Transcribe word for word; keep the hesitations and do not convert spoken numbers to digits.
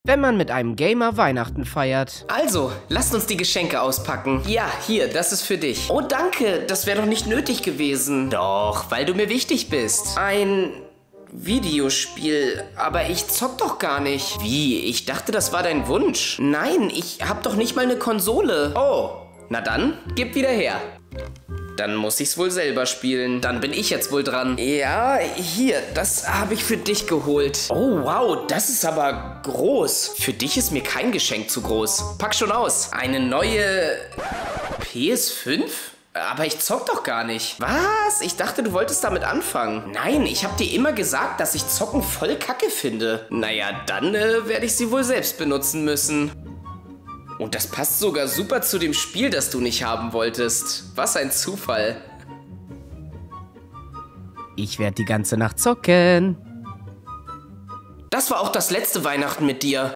wenn man mit einem Gamer Weihnachten feiert. Also, lasst uns die Geschenke auspacken. Ja, hier, das ist für dich. Oh, danke, das wäre doch nicht nötig gewesen. Doch, weil du mir wichtig bist. Ein Videospiel, aber ich zock doch gar nicht. Wie? Ich dachte, das war dein Wunsch. Nein, ich hab doch nicht mal eine Konsole. Oh, na dann, gib wieder her. Dann muss ich's wohl selber spielen. Dann bin ich jetzt wohl dran. Ja, hier, das habe ich für dich geholt. Oh, wow, das ist aber groß. Für dich ist mir kein Geschenk zu groß. Pack schon aus. Eine neue P S fünf? Aber ich zock doch gar nicht. Was? Ich dachte, du wolltest damit anfangen. Nein, ich habe dir immer gesagt, dass ich Zocken voll kacke finde. Naja, dann äh, werde ich sie wohl selbst benutzen müssen. Und das passt sogar super zu dem Spiel, das du nicht haben wolltest. Was ein Zufall. Ich werde die ganze Nacht zocken. Das war auch das letzte Weihnachten mit dir.